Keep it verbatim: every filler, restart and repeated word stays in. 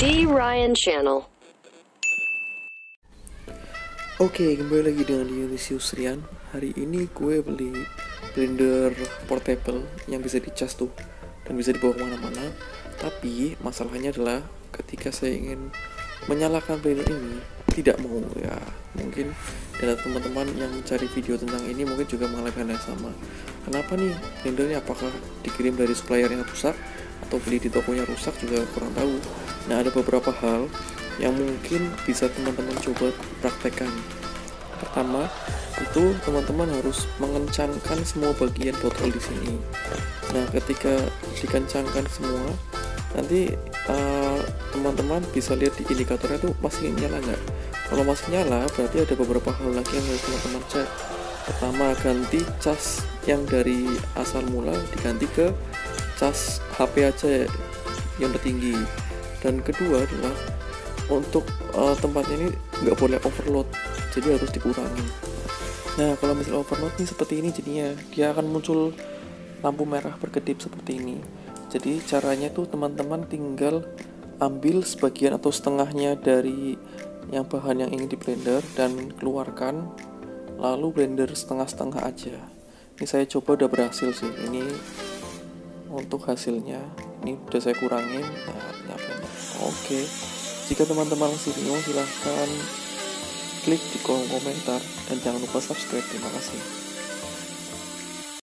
G Ryan Channel. Oke, kembali lagi dengan Dionysius Rian. Hari ini gue beli blender portable yang bisa dicas tuh dan bisa dibawa kemana-mana. Tapi masalahnya adalah ketika saya ingin menyalakan blender ini tidak mau ya. Mungkin ada teman-teman yang mencari video tentang ini mungkin juga mengalami hal yang sama. Kenapa nih blendernya, apakah dikirim dari supplier yang rusak atau beli di tokonya rusak, juga kurang tahu. Nah, ada beberapa hal yang mungkin bisa teman-teman coba praktekkan. Pertama, itu teman-teman harus mengencangkan semua bagian botol di sini. Nah, ketika dikencangkan semua, nanti uh, teman-teman bisa lihat di indikatornya tuh masih nyala nggak. Kalau masih nyala, berarti ada beberapa hal lagi yang harus teman-teman cek. Pertama, ganti cas yang dari asal mula diganti ke cas H P aja yang tertinggi. Dan kedua adalah untuk uh, tempat ini nggak boleh overload, jadi harus dikurangi. Nah, kalau misalnya overload nih seperti ini jadinya, dia akan muncul lampu merah berkedip seperti ini. Jadi caranya tuh teman-teman tinggal ambil sebagian atau setengahnya dari yang bahan yang ingin di blender dan keluarkan, lalu blender setengah-setengah aja. Ini saya coba udah berhasil sih. Ini untuk hasilnya, ini udah saya kurangin. Nah, ternyata oke. Jika teman-teman masih bingung, silahkan klik di kolom komentar dan jangan lupa subscribe. Terima kasih.